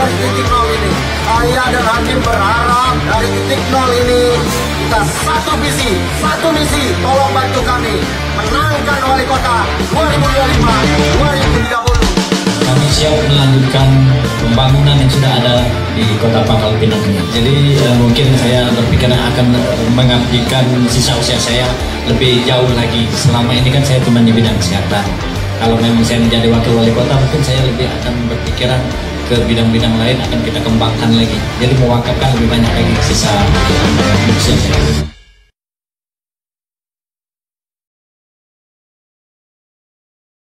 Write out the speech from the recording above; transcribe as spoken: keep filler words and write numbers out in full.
dari titik nol ini. Saya dan Hakim berharap dari titik nol ini kita satu visi, satu misi. Tolong bantu kami menangkan wali kota dua ribu dua puluh lima dua ribu tiga puluh. Kami siap melanjutkan pembangunan yang sudah ada di Kota Pangkal Pinang ini. Jadi eh, mungkin saya berpikir akan mengabdikan sisa usia saya lebih jauh lagi. Selama ini kan saya cuma di bidang kesehatan. Kalau memang saya menjadi wakil wali kota, mungkin saya lebih akan berpikiran ke bidang-bidang lain, akan kita kembangkan lagi. Jadi mewakafkan lebih banyak lagi sisa usia saya.